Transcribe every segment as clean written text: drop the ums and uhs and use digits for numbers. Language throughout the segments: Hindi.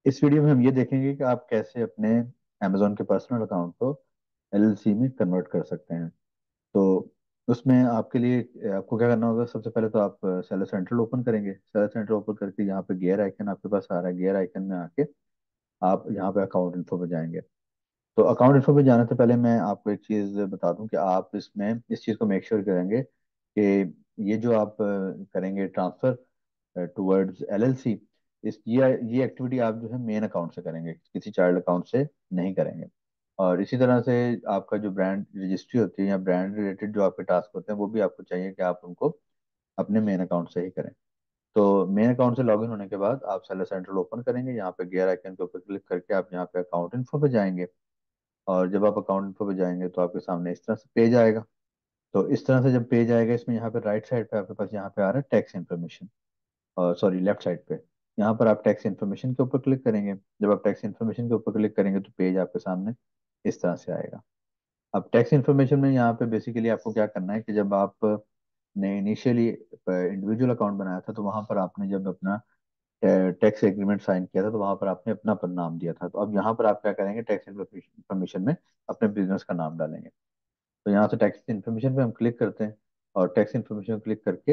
इस वीडियो में हम ये देखेंगे कि आप कैसे अपने अमेजोन के पर्सनल अकाउंट को एलएलसी में कन्वर्ट कर सकते हैं। तो उसमें आपके लिए आपको क्या करना होगा, सबसे पहले तो आप सेलर सेंट्रल ओपन करेंगे। सेलर सेंट्रल ओपन करके यहाँ पे गियर आइकन आपके पास आ रहा है। गियर आइकन में आके आप यहाँ पे अकाउंट इन्फो पे जाएंगे। तो अकाउंट इन्फो पे जाने से पहले मैं आपको एक चीज़ बता दूं कि आप इसमें इस चीज़ को मेक श्योर करेंगे कि ये जो आप करेंगे ट्रांसफर टुवर्ड्स एलएलसी, इस ये एक्टिविटी आप जो है मेन अकाउंट से करेंगे, किसी चाइल्ड अकाउंट से नहीं करेंगे। और इसी तरह से आपका जो ब्रांड रजिस्ट्री होती है या ब्रांड रिलेटेड जो आपके टास्क होते हैं वो भी आपको चाहिए कि आप उनको अपने मेन अकाउंट से ही करें। तो मेन अकाउंट से लॉगिन होने के बाद आप सेलर सेंट्रल ओपन करेंगे। यहाँ पे गियर आइकन के ऊपर क्लिक करके आप यहाँ पे अकाउंट इन्फो पे जाएंगे। और जब आप अकाउंट इन्फो पे जाएंगे तो आपके सामने इस तरह से पेज आएगा। तो इस तरह से जब पेज आएगा, इसमें यहाँ पे राइट साइड पे आपके पास यहाँ पे आ रहा है टैक्स इन्फॉर्मेशन, और सॉरी लेफ्ट साइड पे यहाँ पर आप टैक्स इन्फॉर्मेशन के ऊपर क्लिक करेंगे। जब आप टैक्स इन्फॉर्मेशन के ऊपर क्लिक करेंगे तो पेज आपके सामने इस तरह से आएगा। अब टैक्स इन्फॉर्मेशन में यहाँ पे बेसिकली आपको क्या करना है कि जब आप ने इनिशियली इंडिविजुअल अकाउंट बनाया था तो वहां पर आपने जब अपना टैक्स एग्रीमेंट साइन किया था तो वहां पर आपने अपना पर नाम दिया था। तो अब यहाँ पर आप क्या करेंगे, टैक्स इन्फॉर्मेशन में अपने बिजनेस का नाम डालेंगे। तो यहाँ से टैक्स इन्फॉर्मेशन पे हम क्लिक करते हैं और टैक्स इन्फॉर्मेशन क्लिक करके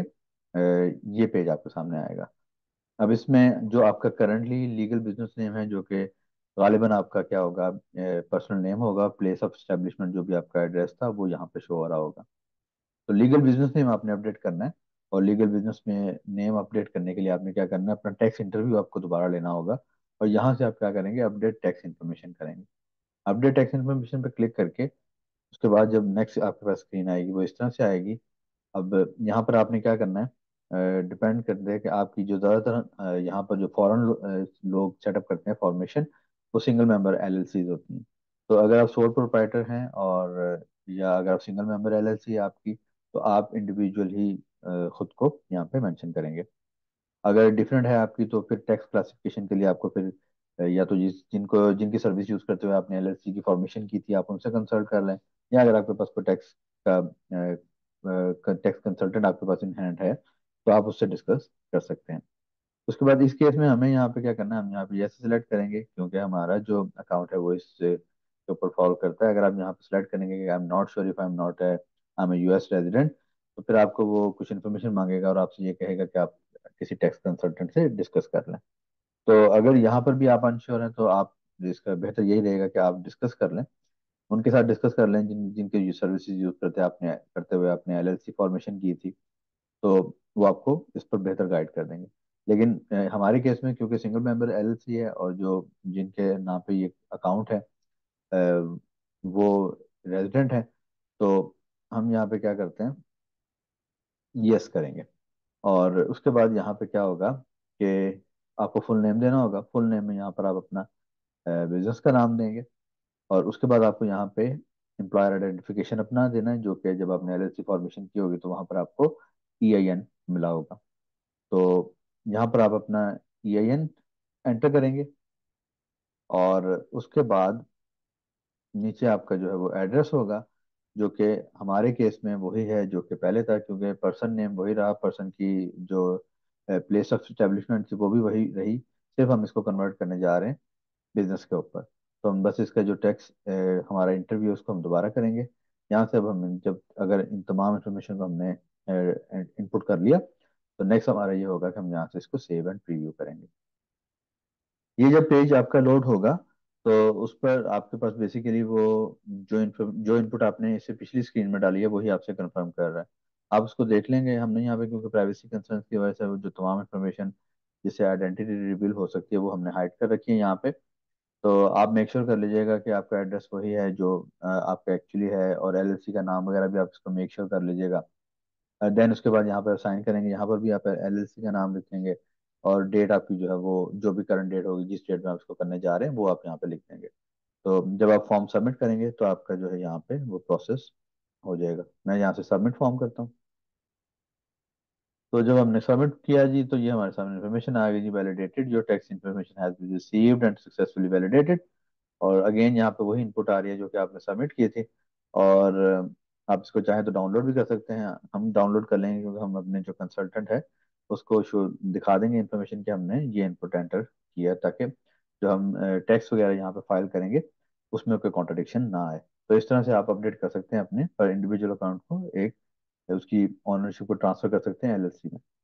ये पेज आपके सामने आएगा। अब इसमें जो आपका करंटली लीगल बिजनेस नेम है, जो कि गालिबन आपका क्या होगा, पर्सनल नेम होगा। प्लेस ऑफ एस्टेब्लिशमेंट जो भी आपका एड्रेस था वो यहाँ पे शो हो रहा होगा। तो लीगल बिजनेस नेम आपने अपडेट करना है। और लीगल बिजनेस में नेम अपडेट करने के लिए आपने क्या करना है, अपना टैक्स इंटरव्यू आपको दोबारा लेना होगा। और यहाँ से आप क्या करेंगे, अपडेट टैक्स इन्फॉर्मेशन करेंगे। अपडेट टैक्स इन्फॉर्मेशन पे क्लिक करके उसके बाद जब नेक्स्ट आपके पास स्क्रीन आएगी वो इस तरह से आएगी। अब यहाँ पर आपने क्या करना है, डिपेंड करता है कि आपकी जो ज़्यादातर यहाँ पर जो फॉरेन लोग सेटअप करते हैं फॉर्मेशन, वो सिंगल मेंबर एलएलसीज होती हैं। तो अगर आप सोल प्रोप्राइटर हैं और या अगर आप सिंगल मेंबर एलएलसी है आपकी, तो आप इंडिविजुअल ही खुद को यहाँ पे मेंशन करेंगे। अगर डिफरेंट है आपकी तो फिर टैक्स क्लासिफिकेशन के लिए आपको फिर या तो जिनकी सर्विस यूज करते हुए आपने एलएलसी की फॉर्मेशन की थी आप उनसे कंसल्ट कर लें। या अगर आपके पास कोई का टैक्स कंसल्टेंट आपके पास इन हैंड है तो आप उससे डिस्कस कर सकते हैं। उसके बाद इस केस में हमें यहाँ पे क्या करना है, हम यहाँ पे यस सेलेक्ट करेंगे क्योंकि हमारा जो अकाउंट है वो इससे के ऊपर फॉलो करता है। अगर आप यहाँ पे सेलेक्ट करेंगे कि I am not sure if I am US resident, तो फिर आपको वो कुछ इन्फॉर्मेशन मांगेगा और आपसे ये कहेगा कि आप किसी टैक्स कंसल्टेंट से डिस्कस कर लें। तो अगर यहाँ पर भी आप अनश्योर हैं तो आप इसका बेहतर यही रहेगा कि आप डिस्कस कर लें, उनके साथ डिस्कस कर लें जिनके सर्विसेज यूज करते हुए आपने एलएलसी फॉर्मेशन की थी। तो वो आपको इस पर बेहतर गाइड कर देंगे। लेकिन हमारे केस में क्योंकि सिंगल मेंबर एलएलसी है और जो जिनके नाम पे ये अकाउंट है वो रेजिडेंट है, तो हम यहाँ पे क्या करते हैं, यस करेंगे। और उसके बाद यहाँ पे क्या होगा कि आपको फुल नेम देना होगा। फुल नेम में यहाँ पर आप अपना बिजनेस का नाम देंगे। और उसके बाद आपको यहाँ पे एम्प्लॉयर आइडेंटिफिकेशन अपना देना है, जो कि जब आपने एलएलसी फॉर्मेशन की होगी तो वहाँ पर आपको ईआईएन मिला होगा। तो यहाँ पर आप अपना ईआईएन एंटर करेंगे। और उसके बाद नीचे आपका जो है वो एड्रेस होगा, जो कि हमारे केस में वही है जो कि पहले था, क्योंकि पर्सन नेम वही रहा, पर्सन की जो प्लेस ऑफ एस्टेब्लिशमेंट थी वो भी वही रही। सिर्फ हम इसको कन्वर्ट करने जा रहे हैं बिजनेस के ऊपर। तो हम बस इसका जो टैक्स हमारा इंटरव्यू उसको हम दोबारा करेंगे। यहाँ से अब हम जब अगर इन तमाम इंफॉर्मेशन को हमने इनपुट कर लिया तो नेक्स्ट हमारा ये होगा कि हम यहाँ से इसको सेव एंड प्रीव्यू करेंगे। ये जब पेज आपका लोड होगा तो उस पर आपके पास बेसिकली वो जो इनपुट आपने इससे पिछली स्क्रीन में डाली है वही आपसे कंफर्म कर रहा है। आप उसको देख लेंगे। हमने यहाँ पे क्योंकि प्राइवेसी कंसर्न की वजह से वो जो तमाम इंफॉर्मेशन जिससे आइडेंटिटी रिवील हो सकती है वो हमने हाइड कर रखी है यहाँ पे। तो आप मेक श्योर कर लीजिएगा कि आपका एड्रेस वही है जो आपका एक्चुअली है, और एलएलसी का नाम वगैरह भी आप इसको मेक श्योर कर लीजिएगा। देन उसके बाद यहाँ पर साइन करेंगे, यहाँ पर भी आप एलएलसी का नाम लिखेंगे। और डेट आपकी जो है वो जो भी करंट डेट होगी जिस डेट में आप इसको करने जा रहे हैं वो आप यहाँ पे लिख देंगे। तो जब आप फॉर्म सबमिट करेंगे तो आपका जो है यहाँ पे वो प्रोसेस हो जाएगा। मैं यहाँ से सबमिट फॉर्म करता हूँ। तो जब हमने सबमिट किया जी तो ये हमारे सामने इन्फॉर्मेशन आ गई जी, validated your tax information has been received and successfully validated. और अगेन यहाँ पे वही इनपुट आ रही है जो कि आपने सबमिट किए थे। और आप इसको चाहें तो डाउनलोड भी कर सकते हैं। हम डाउनलोड कर लेंगे क्योंकि हम अपने जो कंसल्टेंट है उसको शो दिखा देंगे इन्फॉर्मेशन कि हमने ये इनपुट एंटर किया, ताकि जो हम टैक्स वगैरह यहाँ पे फाइल करेंगे उसमें कोई कॉन्ट्रडिक्शन ना आए। तो इस तरह से आप अपडेट कर सकते हैं अपने पर इंडिविजुअल अकाउंट को, एक उसकी ऑनरशिप को ट्रांसफर कर सकते हैं एलएलसी में।